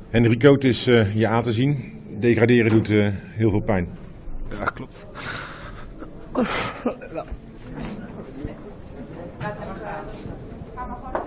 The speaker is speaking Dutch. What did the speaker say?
Henrico, het is je aan te zien. Degraderen doet heel veel pijn. Ja, klopt. Ga maar gaan. Ga maar gewoon.